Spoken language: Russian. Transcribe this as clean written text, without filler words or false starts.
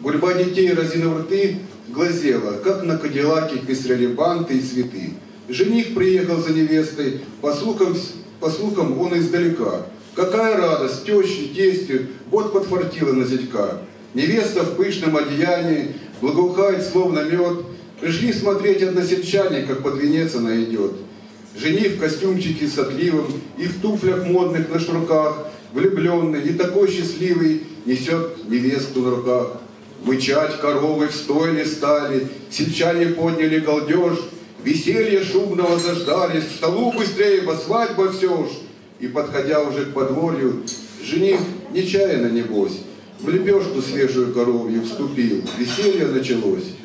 Гурьба детей, разинув рты, глазела, как на кадиллаке пестрели банты и цветы. Жених приехал за невестой, по слухам он издалека. Какая радость, тещи, тестю, вот подфартила на зятька. Невеста в пышном одеянии, благоухает словно мед. Пришли смотреть односельчане, как под венец она идет. Жених в костюмчике с отливом и в туфлях модных на шнурках, влюбленный и такой счастливый, несет невесту на руках. Мычать коровы в стойле стали, сельчане подняли галдеж, веселье шумного заждались, к столу быстрее, бо свадьба все ж. И, подходя уже к подворью, жених, нечаянно небось, в лепешку свежую коровью вступил, веселье началось.